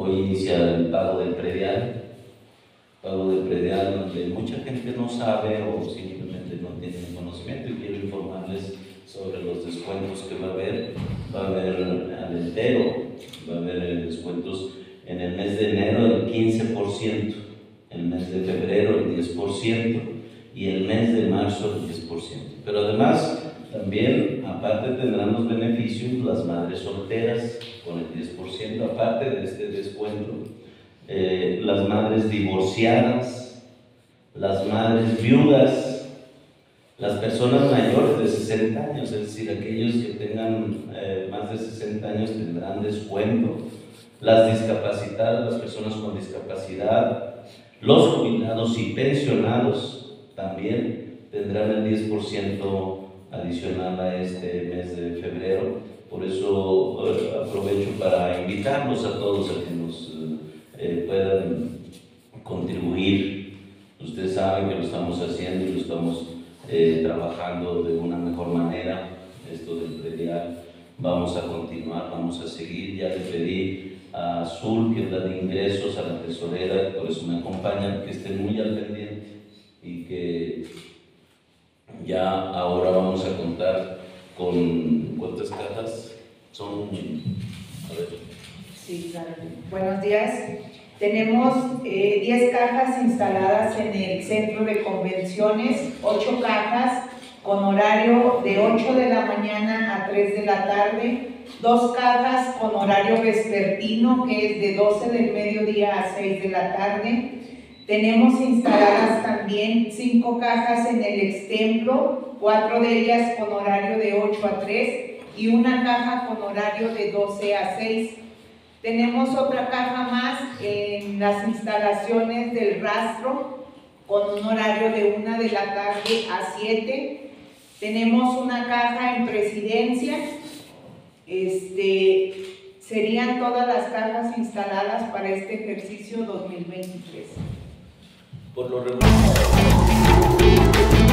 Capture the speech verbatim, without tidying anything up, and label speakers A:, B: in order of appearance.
A: hoy inicia el pago del predial, pago del predial donde mucha gente no sabe o simplemente no tiene conocimiento, y quiero informarles sobre los descuentos que va a haber. Va a haber al entero, va a haber descuentos en el mes de enero del quince por ciento, el mes de febrero el diez por ciento y el mes de marzo el diez por ciento. Pero además, también, aparte tendrán los beneficios las madres solteras con el diez por ciento, aparte de este descuento, eh, las madres divorciadas, las madres viudas, las personas mayores de sesenta años, es decir, aquellos que tengan eh, más de sesenta años tendrán descuento, las discapacitadas, las personas con discapacidad, los jubilados y pensionados también tendrán el diez por ciento adicional a este mes de febrero. Por eso eh, aprovecho para invitarlos a todos a que nos eh, puedan contribuir. Ustedes saben que lo estamos haciendo y lo estamos eh, trabajando de una mejor manera. Esto del predial vamos a continuar, vamos a seguir. Ya le pedí a Azul, que es la de ingresos, a la tesorera, por eso me acompañan, que estén muy al pendiente y que ya ahora vamos a contar con ¿cuántas cajas? Son, a ver.
B: Sí, claro. Buenos días. Tenemos eh, diez cajas instaladas en el centro de convenciones, ocho cajas con horario de ocho de la mañana a tres de la tarde, dos cajas con horario vespertino, que es de doce del mediodía a seis de la tarde. Tenemos instaladas también cinco cajas en el extemplo, cuatro de ellas con horario de ocho a tres y una caja con horario de doce a seis. Tenemos otra caja más en las instalaciones del rastro con un horario de una de la tarde a siete. Tenemos una caja en presidencia. Este, serían todas las cajas instaladas para este ejercicio dos mil veintitrés.
A: Por lo regular.